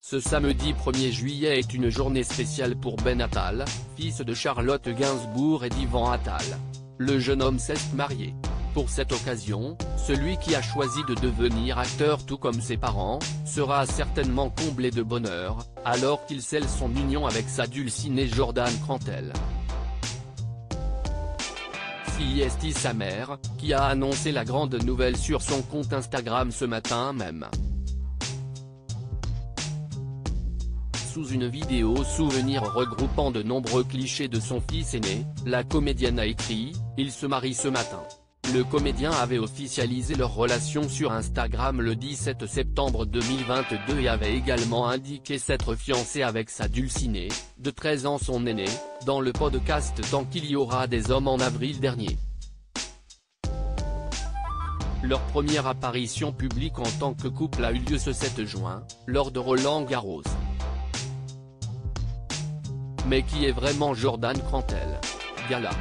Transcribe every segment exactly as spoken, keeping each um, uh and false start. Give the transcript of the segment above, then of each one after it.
Ce samedi premier juillet est une journée spéciale pour Ben Attal, fils de Charlotte Gainsbourg et d'Yvan Attal. Le jeune homme s'est marié. Pour cette occasion, celui qui a choisi de devenir acteur tout comme ses parents, sera certainement comblé de bonheur, alors qu'il scelle son union avec sa dulcinée Jordan Crantel. C'est sa mère, qui a annoncé la grande nouvelle sur son compte Instagram ce matin même. Sous une vidéo souvenir regroupant de nombreux clichés de son fils aîné, la comédienne a écrit « Il se marie ce matin ». Le comédien avait officialisé leur relation sur Instagram le dix-sept septembre deux mille vingt-deux et avait également indiqué s'être fiancé avec sa dulcinée, de treize ans son aîné, dans le podcast Tant qu'il y aura des hommes en avril dernier. Leur première apparition publique en tant que couple a eu lieu ce sept juin, lors de Roland Garros. Mais qui est vraiment Jordan Crantel? Gala.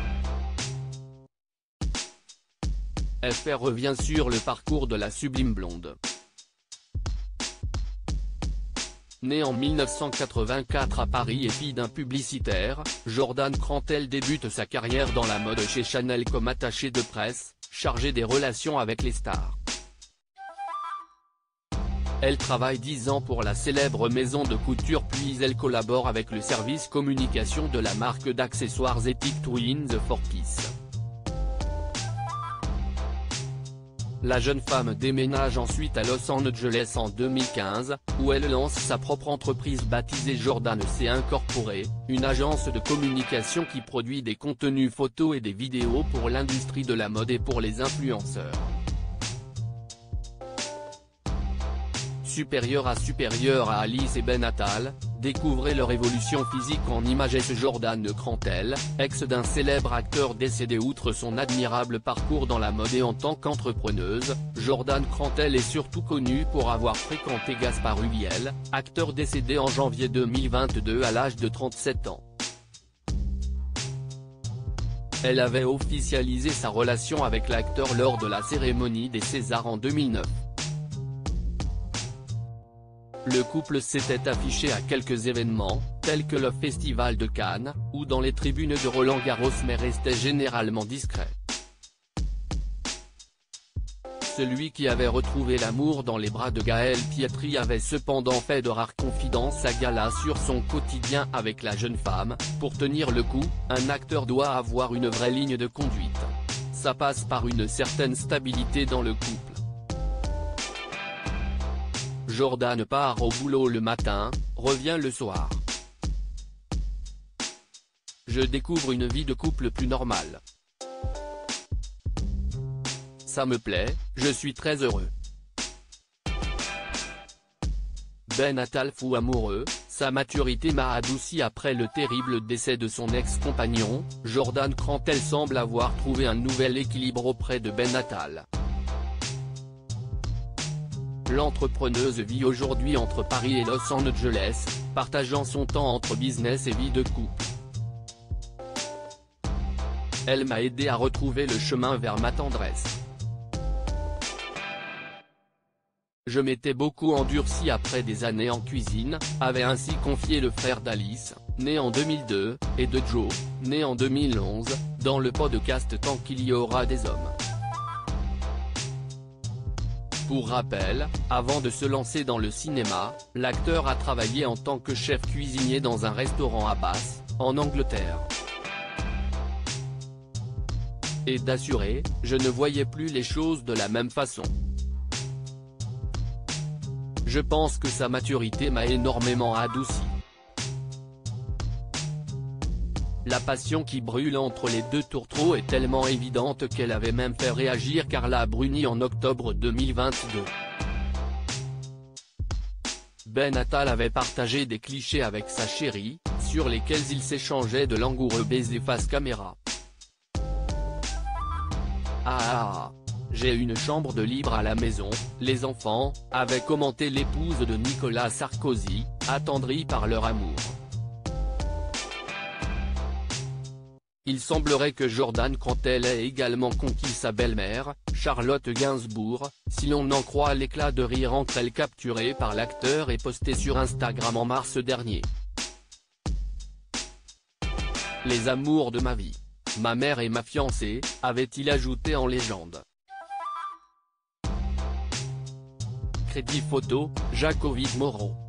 F R revient sur le parcours de la sublime blonde. Née en mille neuf cent quatre-vingt-quatre à Paris et fille d'un publicitaire, Jordan Crantel débute sa carrière dans la mode chez Chanel comme attachée de presse, chargée des relations avec les stars. Elle travaille dix ans pour la célèbre maison de couture puis elle collabore avec le service communication de la marque d'accessoires éthique Twins for Peace. La jeune femme déménage ensuite à Los Angeles en deux mille quinze, où elle lance sa propre entreprise baptisée Jordan C Incorporée, une agence de communication qui produit des contenus photos et des vidéos pour l'industrie de la mode et pour les influenceurs. Supérieure à supérieure à Alice et Ben Attal, découvrez leur évolution physique en images. Jordan Crantel, ex d'un célèbre acteur décédé. Outre son admirable parcours dans la mode et en tant qu'entrepreneuse, Jordan Crantel est surtout connue pour avoir fréquenté Gaspard Ulliel, acteur décédé en janvier deux mille vingt-deux à l'âge de trente-sept ans. Elle avait officialisé sa relation avec l'acteur lors de la cérémonie des Césars en deux mille neuf. Le couple s'était affiché à quelques événements, tels que le Festival de Cannes, ou dans les tribunes de Roland Garros mais restait généralement discret. Celui qui avait retrouvé l'amour dans les bras de Gaël Pietri avait cependant fait de rares confidences à Gala sur son quotidien avec la jeune femme. Pour tenir le coup, un acteur doit avoir une vraie ligne de conduite. Ça passe par une certaine stabilité dans le couple. Jordan part au boulot le matin, revient le soir. Je découvre une vie de couple plus normale. Ça me plaît, je suis très heureux. Ben Attal fou amoureux, sa maturité m'a adouci après le terrible décès de son ex-compagnon. Jordan Crantel semble avoir trouvé un nouvel équilibre auprès de Ben Attal. L'entrepreneuse vit aujourd'hui entre Paris et Los Angeles, partageant son temps entre business et vie de couple. Elle m'a aidé à retrouver le chemin vers ma tendresse. Je m'étais beaucoup endurci après des années en cuisine, avait ainsi confié le frère d'Alice, né en deux mille deux, et de Joe, né en deux mille onze, dans le podcast Tant qu'il y aura des hommes. Pour rappel, avant de se lancer dans le cinéma, l'acteur a travaillé en tant que chef cuisinier dans un restaurant à Bath, en Angleterre. Et d'assurer, je ne voyais plus les choses de la même façon. Je pense que sa maturité m'a énormément adouci. La passion qui brûle entre les deux tourtereaux est tellement évidente qu'elle avait même fait réagir Carla Bruni en octobre deux mille vingt-deux. Ben Attal avait partagé des clichés avec sa chérie, sur lesquels ils s'échangeaient de langoureux baisers face caméra. Ah ah ah, j'ai une chambre de libre à la maison, les enfants, avait commenté l'épouse de Nicolas Sarkozy, attendrie par leur amour. Il semblerait que Jordan Cantel ait également conquis sa belle-mère, Charlotte Gainsbourg, si l'on en croit l'éclat de rire entre elles capturé par l'acteur et posté sur Instagram en mars dernier. Les amours de ma vie. Ma mère et ma fiancée, avait-il ajouté en légende. Crédit photo, Jacques Ovid Moreau.